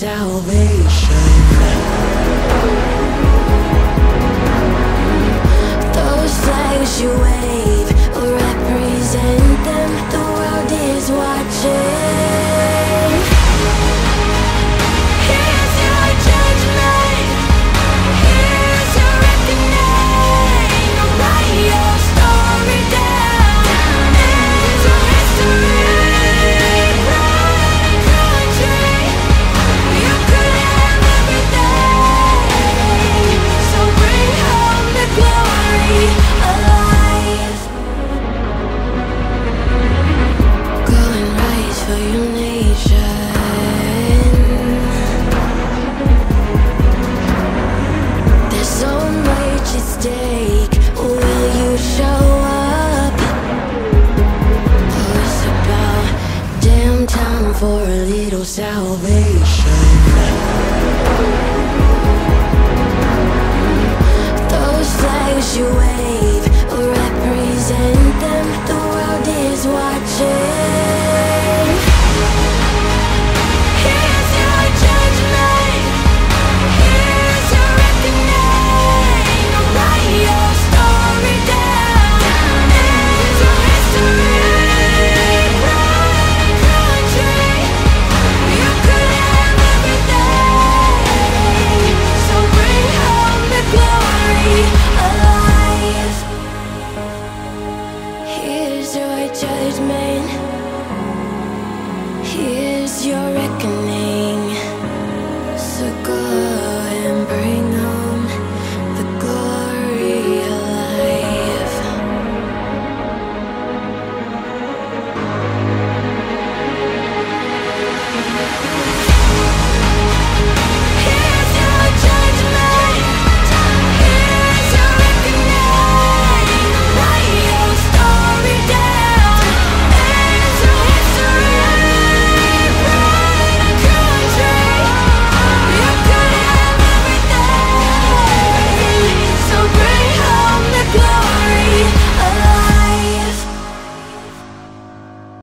salvation. Those flags you wave will represent them. The world is watching. Here's your judgment. Here's your reckoning. Write your story down into history. Proud country, you could have everything. So bring home the glory alive. Go and rise for your nation. There's so much at stake. Will you show up? Oh, it's about damn time for a little salvation. Those flags you wave will represent them. The world is watching. Here's your judgment. Here's your reckoning. Write your story down into history. Proud country, you could have everything. So bring home the glory alive. Here's your judgment. Here's your reckoning. So go and bring